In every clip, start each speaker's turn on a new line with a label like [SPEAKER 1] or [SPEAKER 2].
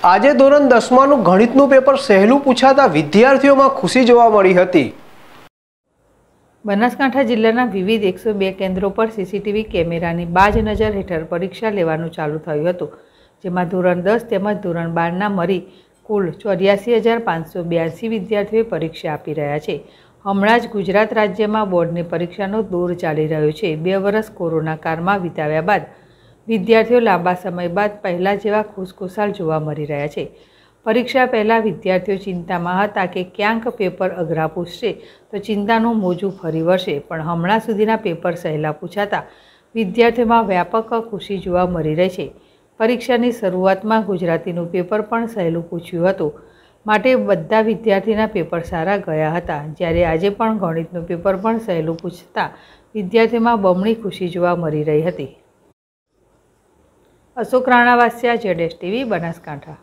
[SPEAKER 1] આજે ધોરણ 10માનું ગણિતનું પેપર સહેલું પૂછાતા વિદ્યાર્થીઓમાં ખુશી જોવા મળી હતી।
[SPEAKER 2] બનાસકાંઠા જિલ્લાના વિવિધ 102 કેન્દ્રો પર સીસીટીવી કેમેરાની બાજ નજર હેઠળ પરીક્ષા લેવાનું ચાલુ થયું હતું, જેમાં ધોરણ 10 તેમજ ધોરણ 12ના મળી કુલ 84,582 વિદ્યાર્થીઓએ પરીક્ષા આપી રહ્યા છે। હમણાં જ ગુજરાત રાજ્યમાં બોર્ડની પરીક્ષાનો દોર ચાલી રહ્યો છે। 2 વર્ષ કોરોના કાળમાં વિતાવ્યા બાદ વિદ્યાર્થીઓ લાંબા સમય બાદ પહેલા જેવા ખુશખુશાલ જોવા મળી રહ્યા છે। પરીક્ષા પહેલાં વિદ્યાર્થીઓ ચિંતામાં હતા કે ક્યાંક પેપર અઘરા પૂછશે તો ચિંતાનું મોજું ફરી વળશે, પણ હમણાં સુધીના પેપર સહેલા પૂછાતા વિદ્યાર્થીઓમાં વ્યાપક ખુશી જોવા મળી રહી છે। પરીક્ષાની શરૂઆતમાં ગુજરાતીનું પેપર પણ સહેલું પૂછ્યું હતું, માટે બધા વિદ્યાર્થીના પેપર સારા ગયા હતા, જ્યારે આજે પણ ગણિતનું પેપર પણ સહેલું પૂછતા વિદ્યાર્થીઓમાં બમણી ખુશી જોવા મળી રહી હતી। अशोक राणावासिया जेडेस टीवी बनासकांठा।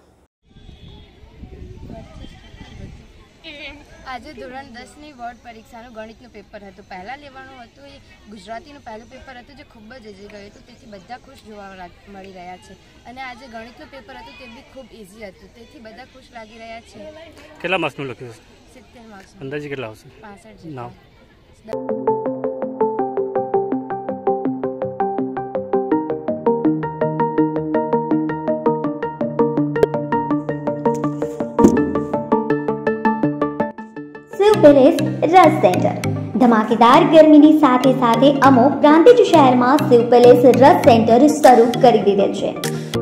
[SPEAKER 3] आज धोरण 10 बोर्ड परीक्षा गणितनु पेपर हतुं, पहला लेवानुं हतुं ए गुजरातीनुं पहलुं पेपर हतुं जे खूब ज इजी गयुं हतुं, तेथी बधा खुश जोवा मळी रह्या छे। अने आज गणितनुं पेपर हतुं ते बी खूब इजी हतुं, तेथी बधा खुश लागी रह्या छे।
[SPEAKER 4] केटला मार्क्सनुं लख्युं छे?
[SPEAKER 3] 70 मार्क्स।
[SPEAKER 4] अंदाजे केटला आवशे?
[SPEAKER 3] 65 जेटला।
[SPEAKER 5] शिव पैलेस रस सेंटर धमाकेदार गर्मीनी साथे साथे अमो प्रांतिज शहरमां शिव पैलेस रस सेंटर शरू करी दीधेल छे।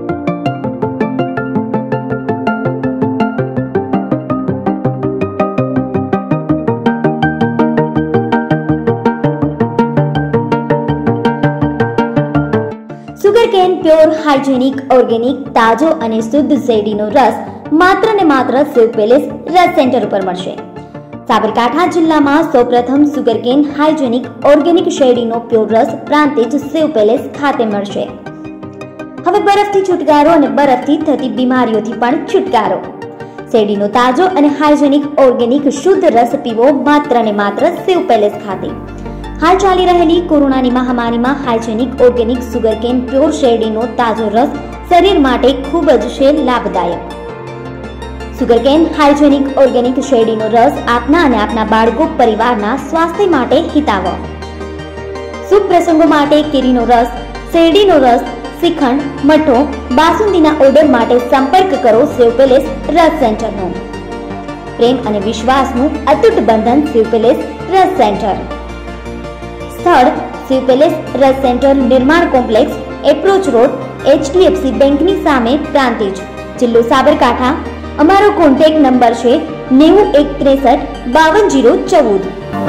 [SPEAKER 5] सुगरकेन प्योर हाइजेनिक ऑर्गेनिक ताजो अने शुद्ध शેરડીનો रस मात्र ने मात्र शिव पैलेस रस सेंटर पर मळशे। साबरकांठा जिल्लामां सौप्रथम सुगरकेन हाइजेनिक ऑर्गेनिक શેરડીનો प्योर रस प्रांतिज शिव पैलेस खाते मळशे। हवे बरफथी छुटकारो अने बरफथी थती बीमारीओथी पण छुटकारो। શેરડીનો ताजो अने हाइजेनिक ऑर्गेनिक शुद्ध रस पीवो मात्र ने मात्र शिव पैलेस खाते। हाल चाली रहेली कोरोनानी महामारीमां हाइजेनिक ऑर्गेनिक सुगरकेन प्योर શેરડીનો ताजो रस शरीर माटे खूब ज छे लाभदायक। सुगरकेन हाइजेनिक ऑर्गेनिक શેરડીનો रस आपना અને આપના બાળકો પરિવારના સ્વાસ્થ્ય માટે હિતાવહ। શુભ પ્રસંગો માટે કેરીનો રસ, શેરડીનો રસ, શ્રીખંડ, મઠો, બાસુંદીના ઓર્ડર માટે સંપર્ક કરો શિવ પેલેસ રસ સેન્ટરનો। પ્રેમ અને વિશ્વાસનું અતૂટ બંધન શિવ પેલેસ રસ સેન્ટર। સ્થળ શિવ પેલેસ રસ સેન્ટર, નિર્માણ કોમ્પ્લેક્સ, એપ્રોચ રોડ, HDFC બેંકની સામે, પ્રાંતિજ, જિલ્લો સાબરકાંઠા। અમારો કોન્ટેક્ટ નંબર છે 9163 52 014।